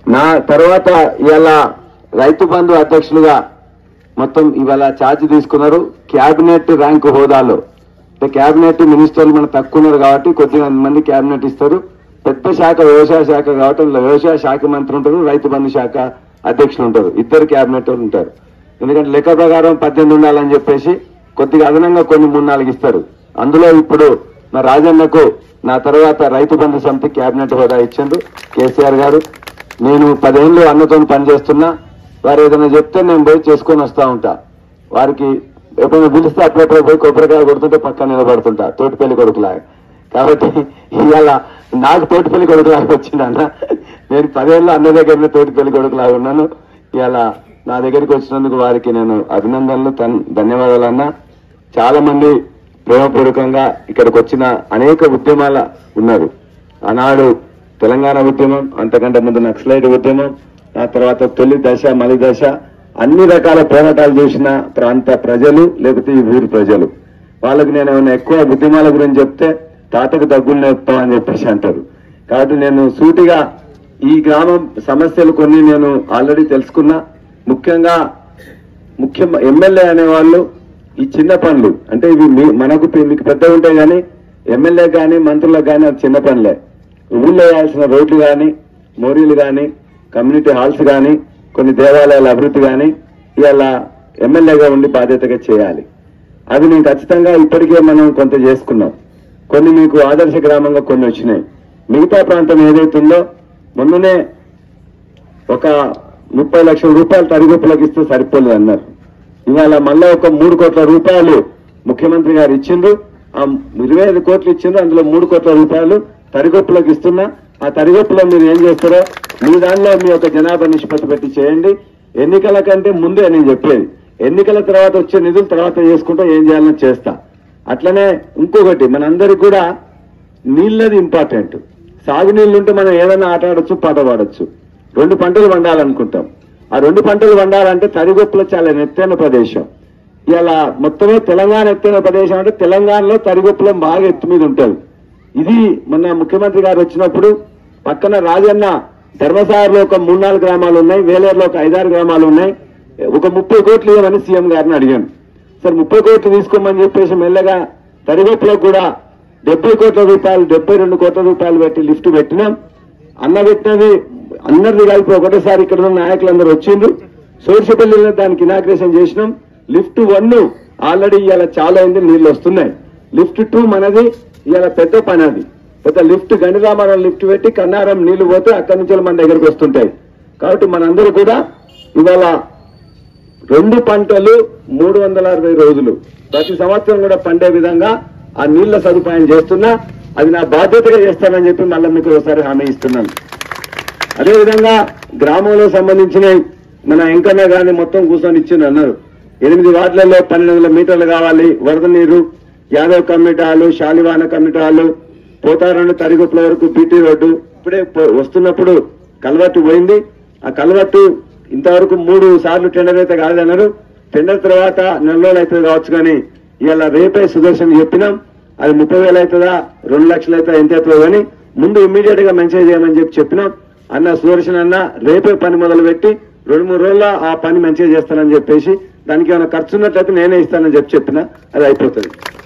నా తర్వాత ఇలా రైతు బంధు అధ్యక్షులుగా మొత్తం ఇవాళ ఛార్జ్ తీసుకున్నారు. క్యాబినెట్ ర్యాంకు హోదాలో క్యాబినెట్ మినిస్టర్లు మనకు తక్కువ ఉన్నారు కాబట్టి కొద్దిగా మంది క్యాబినెట్ ఇస్తారు. పెద్ద శాఖ వ్యవసాయ శాఖ కాబట్టి వ్యవసాయ శాఖ మంత్రి ఉంటారు, రైతు బంధు శాఖ అధ్యక్షులు ఉంటారు, ఇద్దరు క్యాబినెట్ వాళ్ళు ఉంటారు. ఎందుకంటే లెక్క ప్రకారం 18 ఉండాలని చెప్పేసి కొద్దిగా అదనంగా కొన్ని 3-4 ఇస్తారు. అందులో ఇప్పుడు మా రాజన్నకు నా తర్వాత రైతు బంధు సమితి క్యాబినెట్ హోదా ఇచ్చిండు కేసీఆర్ గారు. నేను 10 ఏళ్ళు అన్నతో పనిచేస్తున్నా. వారు ఏదైనా చెప్తే నేను పోయి చేసుకొని వస్తా ఉంటా. వారికి ఎప్పుడైనా పిలిస్తే అప్పుడప్పుడు పోయి కొబ్బరికాయ కొడుతుంటే పక్కన నిలబడుతుంటా తోటిపల్లి కొడుకులాగా. కాబట్టి ఇవాళ నాకు తోటిపల్లి కొడుకులాగా వచ్చిందన్న. నేను 10 ఏళ్ళు అన్న దగ్గరనే తోటిపల్లి కొడుకులాగా ఉన్నాను. ఇవాళ నా దగ్గరికి వచ్చినందుకు వారికి నేను అభినందనలు ధన్యవాదాలన్నా. చాలా మంది ప్రేమపూర్వకంగా ఇక్కడికి వచ్చిన అనేక ఉద్యమాల ఉన్నారు. ఆనాడు తెలంగాణ ఉద్యమం, అంతకంటే ముందు నక్సలైట్ ఉద్యమం, ఆ తర్వాత తొలి దశ మలి దశ, అన్ని రకాల పోరాటాలు చేసిన ప్రాంత ప్రజలు లేకపోతే ఈ ఊరు ప్రజలు. వాళ్ళకి నేను ఏమైనా ఎక్కువ ఉద్యమాల గురించి చెప్తే తాతకు దగ్గులు నేర్పుతామని చెప్పేసి అంటారు. కాబట్టి నేను సూటిగా ఈ గ్రామం సమస్యలు కొన్ని నేను ఆల్రెడీ తెలుసుకున్నా. ముఖ్యంగా ఎమ్మెల్యే అనేవాళ్ళు ఈ చిన్న పనులు అంటే ఇవి మనకు మీకు పెద్దగా ఉంటాయి కానీ ఎమ్మెల్యే కానీ మంత్రులకు కానీ అది చిన్న పనులే. ఊళ్ళో వేయాల్సిన రోడ్లు కానీ మోరీలు కానీ కమ్యూనిటీ హాల్స్ కానీ కొన్ని దేవాలయాల అభివృద్ధి కానీ ఇవాళ ఎమ్మెల్యేగా ఉండి బాధ్యతగా చేయాలి. అది నేను ఖచ్చితంగా ఇప్పటికే మనం కొంత చేసుకున్నాం. కొన్ని మీకు ఆదర్శ గ్రామంగా కొన్ని వచ్చినాయి. మిగతా ప్రాంతం ఏదైతుందో మొన్ననే ఒక 30 లక్షల రూపాయలు తరిగొప్పులకు ఇస్తే సరిపోలేదు అన్నారు. ఇవాళ మళ్ళా ఒక 3 కోట్ల రూపాయలు ముఖ్యమంత్రి గారు ఇచ్చిండ్రు. ఆ 25 కోట్లు ఇచ్చిండ్రు. అందులో 3 కోట్ల రూపాయలు తరిగొప్పులకు ఇస్తున్నా. ఆ తరిగొప్పులో మీరు ఏం చేస్తారో మీ దానిలో మీ యొక్క జనాభా నిష్పత్తి పెట్టి చేయండి. ఎన్నికల కంటే ముందే నేను చెప్పేది, ఎన్నికల తర్వాత వచ్చే నిధులు తర్వాత చేసుకుంటూ ఏం చేయాలని చేస్తా. అట్లనే ఇంకొకటి మనందరికి కూడా నీళ్ళది ఇంపార్టెంట్. సాగునీళ్ళు ఉంటే మనం ఏదైనా ఆట ఆడొచ్చు, పాట పాడొచ్చు. 2 పంటలు వండాలనుకుంటాం. ఆ 2 పంటలు వండాలంటే తరిగొప్పులో చాలా ఎత్తైన ప్రదేశం. ఇలా మొత్తమే తెలంగాణ ఎత్తైన ప్రదేశం అంటే తెలంగాణలో తరిగొప్పులో బాగా ఎత్తు మీద ఉంటుంది. ఇది మొన్న ముఖ్యమంత్రి గారు వచ్చినప్పుడు పక్కన రాజన్న ధర్మసాగర్లో ఒక 3-4 గ్రామాలు ఉన్నాయి, వేలేరులో ఒక 5-6 గ్రామాలు ఉన్నాయి. ఒక 30 కోట్లు ఇవ్వమని సీఎం గారిని అడిగాను. సార్ 30 కోట్లు తీసుకోమని చెప్పేసి మెల్లగా తరిగొప్పులో కూడా 70 కోట్ల రూపాయలు 72 కోట్ల రూపాయలు పెట్టి లిఫ్ట్ పెట్టినాం. అన్న పెట్టినది అందరిది కలిపి ఒకటేసారి ఇక్కడ ఉన్న నాయకులందరూ వచ్చిండ్రు. సోర్షపల్లిలో దానికి ఇనాగ్రేషన్ చేసినాం. లిఫ్ట్ 1 ఆల్రెడీ ఇవాళ చాలా అయింది, నీళ్లు వస్తున్నాయి. లిఫ్ట్ 2 మనది ఇవాళ పెద్ద పని. అది పెద్ద లిఫ్ట్ గండిరామారం లిఫ్ట్ పెట్టి కన్నారం నీళ్లు పోతే అక్కడి నుంచి మన దగ్గరికి వస్తుంటాయి. కాబట్టి మనందరూ కూడా ఇవాళ 2 పంటలు 360 రోజులు ప్రతి సంవత్సరం కూడా పండే విధంగా ఆ నీళ్ల సదుపాయం చేస్తున్నా. అది నా బాధ్యతగా చేస్తానని చెప్పి మళ్ళీ మీకు ఒకసారి హామీ ఇస్తున్నాను. అదేవిధంగా గ్రామంలో సంబంధించిన మన ఎంకన్న గారిని మొత్తం కూర్చొని ఇచ్చింది అన్నారు. 8 వార్డులలో 1200 మీటర్లు కావాలి వరద నీరు. Yadav community hall, Salivana community hall, Potharandu Tarigoppula వరకు బీటీ రోడ్డు. ఇప్పుడే వస్తున్నప్పుడు కల్వర్టు పోయింది. ఆ కల్వర్టు ఇంతవరకు 3 సార్లు టెండర్ అయితే కాదన్నారు. టెండర్ తర్వాత 4 రోజులు అవుతుంది కావచ్చు కానీ ఇవాళ రేపే సుదర్శన్ చెప్పినాం. అది 30,000 అవుతుందా 2 లక్షలు అవుతుందా ఎంత అవుతుందో కానీ ముందు ఇమ్మీడియట్ గా మెన్షన్ చేయమని చెప్పినాం. అన్న సుదర్శన్ అన్న రేపే పని మొదలు పెట్టి 2-3 రోజుల్లో ఆ పని మంచిగా చేస్తానని చెప్పేసి దానికి ఏమైనా ఖర్చు ఉన్నట్లయితే నేనే ఇస్తానని చెప్పినా అది అయిపోతుంది.